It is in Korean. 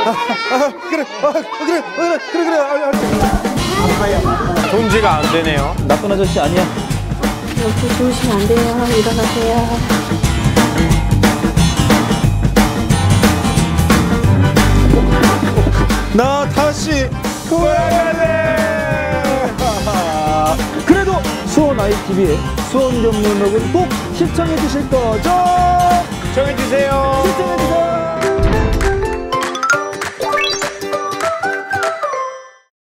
손지가 안 되네요. 나쁜 아저씨 아니야. 여기 주무시면 안 돼요. 일어나세요. 나 다시 돌아갈래. 그래도 수원 아이TV의 수원 전문록은 꼭 시청해 주실 거죠? 시청해주세요. 시청해 주세요.